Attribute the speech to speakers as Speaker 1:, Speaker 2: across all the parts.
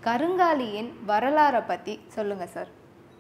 Speaker 1: கருங்காலியின் வரலாறை பற்றி சொல்லுங்கள் சார்.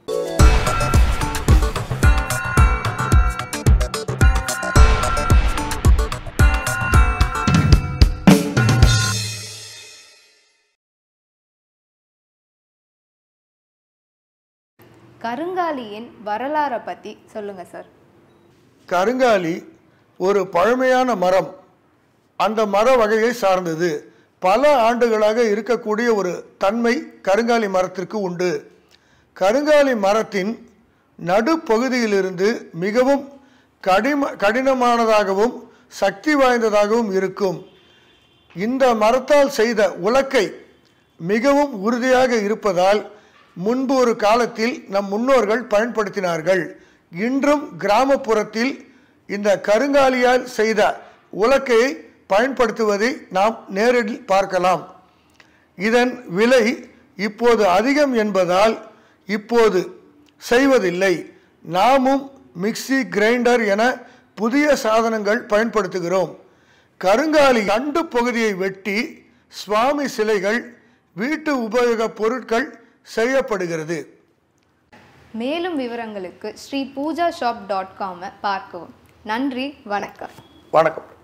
Speaker 1: கருங்காலியின் வரலாறை பற்றி சொல்லுங்கள் சார்.
Speaker 2: கருங்காலி ஒரு பழமையான மரம். அந்த மர வகையை சார்ந்தது. பல ஆண்டுகளாக இருக்கக்கூடிய ஒரு தன்மை கருங்காலி மரத்திற்கு உண்டு. கருங்காலி மரத்தின் நடுப்பகுதியிலிருந்து மிகவும் கடினமானதாகவும் சக்தி வாய்ந்ததாகவும் இருக்கும். இந்த மரத்தால் செய்த உலக்கை மிகவும் உறுதியாக இருப்பதால் முன்பு ஒரு காலத்தில் நம் முன்னோர்கள் பயன்படுத்தினார்கள். இன்றும் கிராமப்புறத்தில் இந்த கருங்காலியால் செய்த உலக்கையை பயன்படுத்துவதை நாம் நேரில் பார்க்கலாம். இதன் விலை இப்போது அதிகம் என்பதால் இப்போது செய்வதில்லை. நாமும் மிக்சி, கிரைண்டர் என புதிய சாதனங்கள் பயன்படுத்துகிறோம். கருங்காலி தண்டு பகுதியை வெட்டி சுவாமி சிலைகள், வீட்டு உபயோகப் பொருட்கள் செய்யப்படுகிறது.
Speaker 1: மேலும் விவரங்களுக்கு ஸ்ரீ பூஜா ஷாப்.com பார்க்கவும். நன்றி, வணக்கம்.
Speaker 2: வணக்கம்.